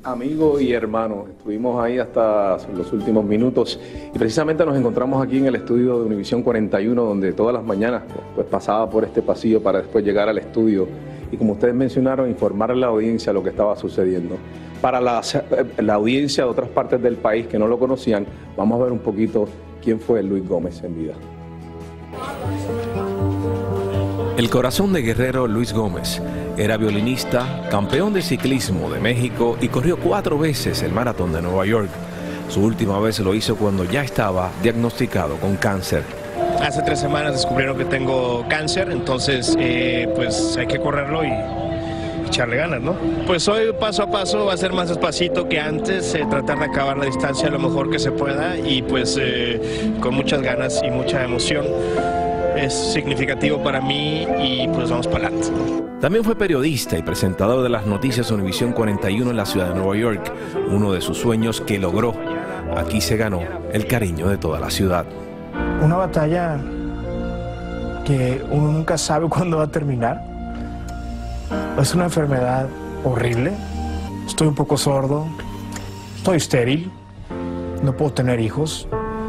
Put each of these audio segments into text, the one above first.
Amigo y hermano, estuvimos ahí hasta los últimos minutos y precisamente nos encontramos aquí en el estudio de Univisión 41, donde todas las mañanas pues pasaba por este pasillo para después llegar al estudio y, como ustedes mencionaron, informar a la audiencia lo que estaba sucediendo. Para la audiencia de otras partes del país que no lo conocían, vamos a ver un poquito quién fue Luis Gómez en vida. El corazón de guerrero Luis Gómez era violinista, campeón de ciclismo de México y corrió 4 veces el maratón de Nueva York. Su última vez lo hizo cuando ya estaba diagnosticado con cáncer. Hace 3 semanas descubrieron que tengo cáncer, entonces pues hay que correrlo y echarle ganas, ¿no? Pues hoy paso a paso va a ser más despacito que antes, tratar de acabar la distancia lo mejor que se pueda y pues con muchas ganas y mucha emoción. Es significativo para mí y pues vamos para adelante. También fue periodista y presentador de las noticias Univisión 41 en la ciudad de Nueva York, uno de sus sueños que logró. Aquí se ganó el cariño de toda la ciudad. Una batalla que uno nunca sabe cuándo va a terminar. Es una enfermedad horrible. Estoy un poco sordo, estoy estéril, no puedo tener hijos.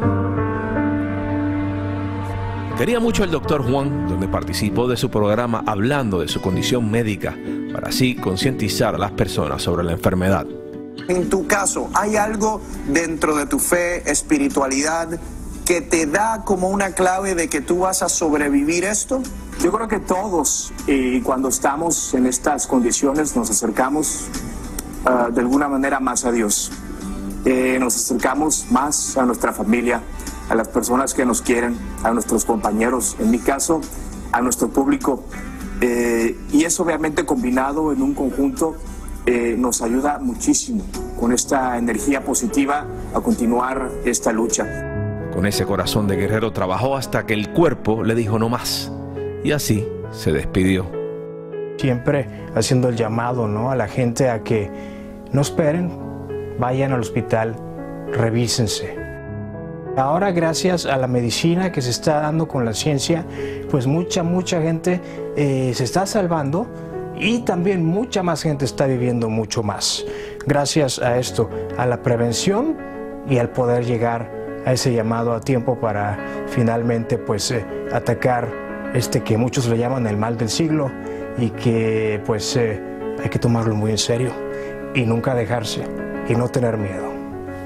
Quería mucho el doctor Juan, donde participó de su programa hablando de su condición médica, para así concientizar a las personas sobre la enfermedad. En tu caso, ¿hay algo dentro de tu fe, espiritualidad, que te da como una clave de que tú vas a sobrevivir esto? Yo creo que todos, cuando estamos en estas condiciones, nos acercamos de alguna manera más a Dios. Nos acercamos más a nuestra familia, a las personas que nos quieren, a nuestros compañeros, en mi caso, a nuestro público. Y eso obviamente combinado en un conjunto nos ayuda muchísimo con esta energía positiva a continuar esta lucha. Con ese corazón de guerrero trabajó hasta que el cuerpo le dijo no más. Y así se despidió. Siempre haciendo el llamado, ¿no?, a la gente a que no esperen, vayan al hospital, revísense. Ahora, gracias a la medicina que se está dando con la ciencia, pues mucha gente se está salvando y también mucha más gente está viviendo mucho más. Gracias a esto, a la prevención y al poder llegar a ese llamado a tiempo para finalmente pues atacar que muchos le llaman el mal del siglo y que pues hay que tomarlo muy en serio y nunca dejarse y no tener miedo.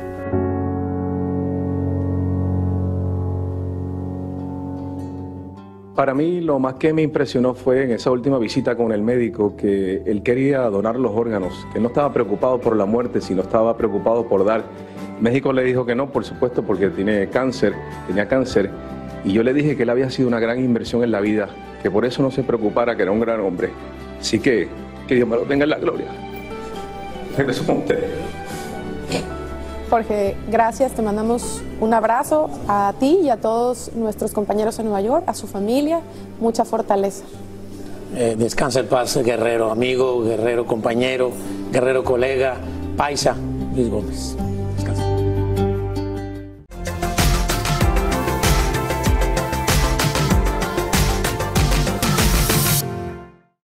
Para mí lo más que me impresionó fue en esa última visita con el médico que él quería donar los órganos, que él no estaba preocupado por la muerte, sino estaba preocupado por dar. México le dijo que no, por supuesto, porque tenía cáncer, y yo le dije que él había sido una gran inversión en la vida, que por eso no se preocupara, que era un gran hombre. Así que Dios me lo tenga en la gloria. Regreso con ustedes. Jorge, gracias, te mandamos un abrazo a ti y a todos nuestros compañeros en Nueva York, a su familia, mucha fortaleza. Descansa en paz, guerrero amigo, guerrero compañero, guerrero colega, paisa, Luis Gómez.